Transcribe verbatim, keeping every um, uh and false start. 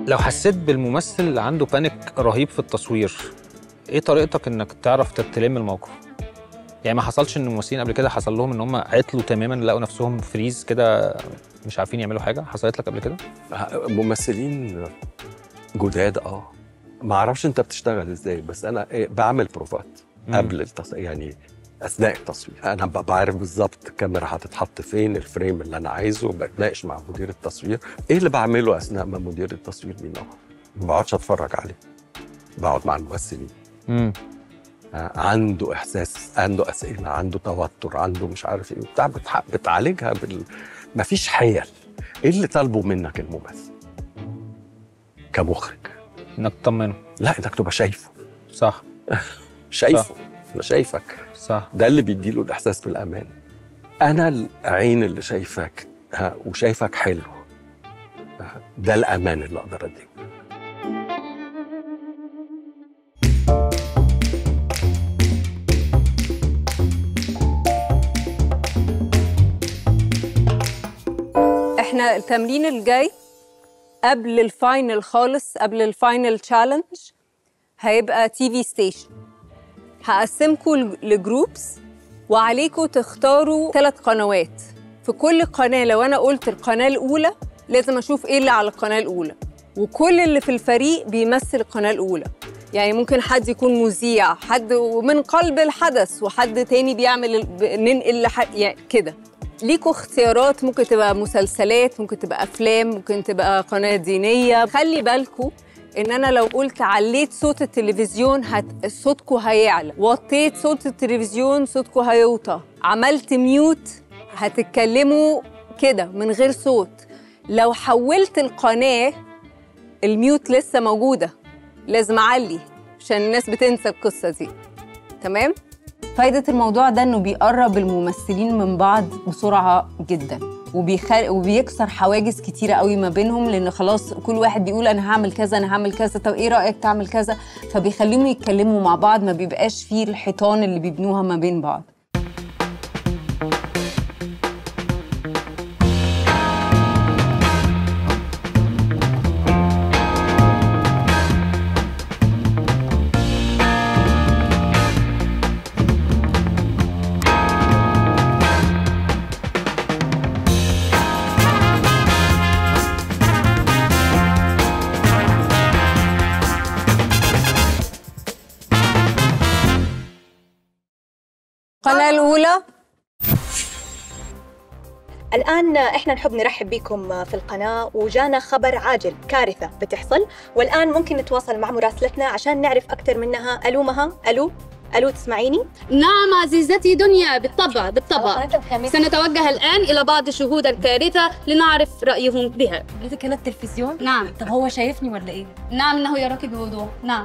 لو حسيت بالممثل اللي عنده بانيك رهيب في التصوير، ايه طريقتك انك تعرف تلم الموقف؟ يعني ما حصلش ان الممثلين قبل كده حصل لهم ان هم عطلوا تماما، لقوا نفسهم فريز كده مش عارفين يعملوا حاجه؟ حصلت لك قبل كده؟ ممثلين جداد اه ما اعرفش انت بتشتغل ازاي، بس انا إيه بعمل بروفات قبل التصوير، يعني اثناء التصوير انا بعرف بالظبط الكاميرا هتتحط فين، الفريم اللي انا عايزه، بتناقش مع مدير التصوير. ايه اللي بعمله اثناء ما مدير التصوير بينور؟ ما بقعدش اتفرج عليه، بقعد مع الممثلين. امم عنده احساس، عنده اسئله، عنده توتر، عنده مش عارف ايه بتاع، بتعالجها بال مفيش حيل. ايه اللي طالبه منك الممثل كمخرج؟ انك تطمنه. لا، انك تبقى شايفه. صح. شايفه. صح. انا شايفك. صح. ده اللي بيديله الاحساس بالامان. انا العين اللي شايفك وشايفك حلو، ده الامان اللي اقدر اديه. احنا التمرين الجاي قبل الفاينل خالص، قبل الفاينل تشالنج، هيبقى تي في ستيشن. هقسمكم لجروبس وعليكم تختاروا ثلاث قنوات. في كل قناه لو انا قلت القناه الاولى لازم اشوف ايه اللي على القناه الاولى، وكل اللي في الفريق بيمثل القناه الاولى. يعني ممكن حد يكون مذيع، حد من قلب الحدث، وحد تاني بيعمل ننقل لحد، يعني كده. ليكوا اختيارات، ممكن تبقى مسلسلات، ممكن تبقى افلام، ممكن تبقى قناه دينيه. خلي بالكوا ان انا لو قلت عليت صوت التلفزيون هت... صوتكوا هيعلى، وطيت صوت التلفزيون صوتكوا هيوطى، عملت ميوت هتتكلموا كده من غير صوت. لو حولت القناه الميوت لسه موجوده، لازم اعلي عشان الناس بتنسى القصه دي. تمام؟ فايدة الموضوع ده إنه بيقرب الممثلين من بعض بسرعة جدا، وبيخل... وبيكسر حواجز كتيرة قوي ما بينهم، لأن خلاص كل واحد بيقول أنا هعمل كذا، أنا هعمل كذا، طب إيه رأيك تعمل كذا؟ فبيخليهم يتكلموا مع بعض، ما بيبقاش فيه الحيطان اللي بيبنوها ما بين بعض. القناة الأولى. الآن إحنا نحب نرحب بكم في القناة، وجانا خبر عاجل، كارثة بتحصل، والآن ممكن نتواصل مع مراسلتنا عشان نعرف أكثر منها. ألو مها؟ ألو؟ ألو تسمعيني؟ نعم عزيزتي دنيا، بالطبع بالطبع. سنتوجه الآن إلى بعض شهود الكارثة لنعرف رأيهم بها. حضرتك هنا التلفزيون؟ نعم. طب هو شايفني ولا إيه؟ نعم إنه يراك بوضوح. نعم.